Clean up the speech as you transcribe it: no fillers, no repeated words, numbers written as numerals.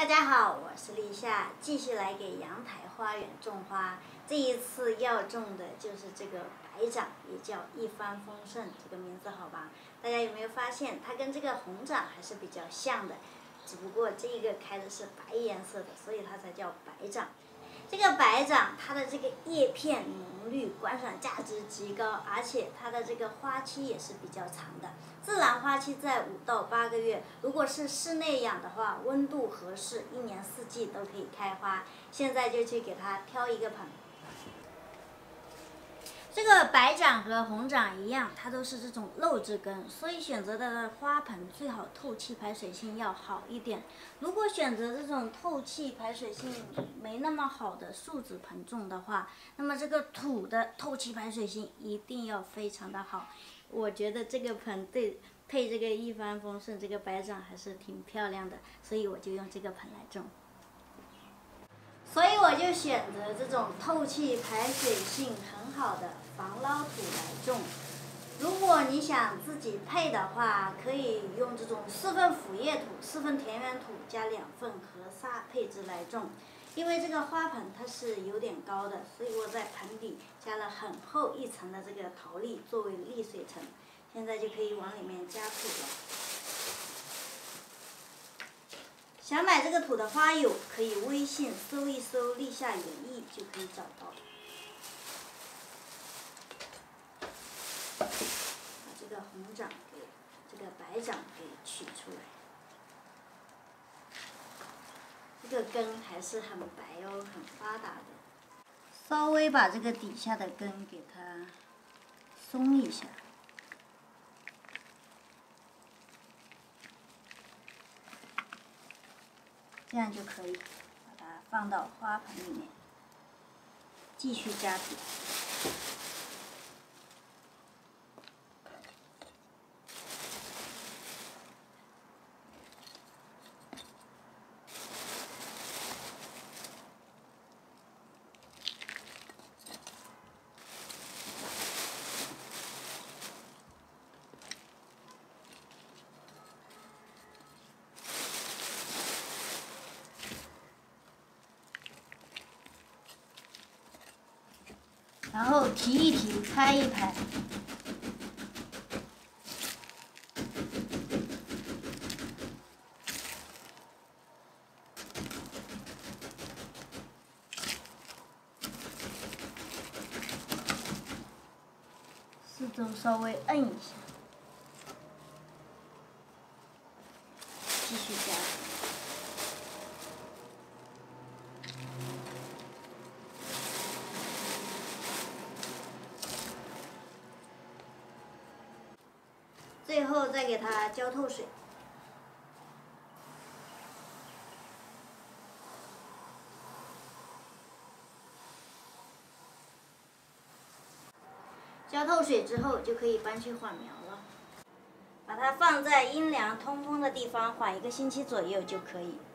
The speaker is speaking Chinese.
大家好，我是立夏，继续来给阳台花园种花。这一次要种的就是这个白掌，也叫一帆风顺，这个名字好吧？大家有没有发现，它跟这个红掌还是比较像的，只不过这个开的是白颜色的，所以它才叫白掌。这个白掌，它的这个叶片浓绿，观赏价值极高，而且它的这个花期也是比较长的。自然花期在5到8个月，如果是室内养的话，温度合适，1年4季都可以开花。现在就去给它挑一个盆。这个白掌和红掌一样，它都是这种肉质根，所以选择的花盆最好透气排水性要好一点。如果选择这种透气排水性没那么好的树脂盆种的话，那么这个土的透气排水性一定要非常的好。我觉得这个盆配这个一帆风顺这个白掌还是挺漂亮的，所以我就用这个盆来种。所以我就选择这种透气排水性很好的防涝土来种。如果你想自己配的话，可以用这种4份腐叶土、4份田园土加2份河沙配置来种。因为这个花盆它是有点高的，所以我在盆底加了很厚一层的这个陶粒作为沥水层。现在就可以往里面加土了。想买这个土的花友，可以微信搜一搜"立夏园艺"就可以找到。把这个红掌这个白掌给取出来。这个根还是很白哦，很发达的。稍微把这个底下的根给它松一下。这样就可以把它放到花盆里面，继续加土。然后提一提，拍一拍。四周稍微摁一下，继续加土。最后再给它浇透水。浇透水之后，就可以搬去缓苗了。把它放在阴凉通风的地方，缓1个星期左右就可以。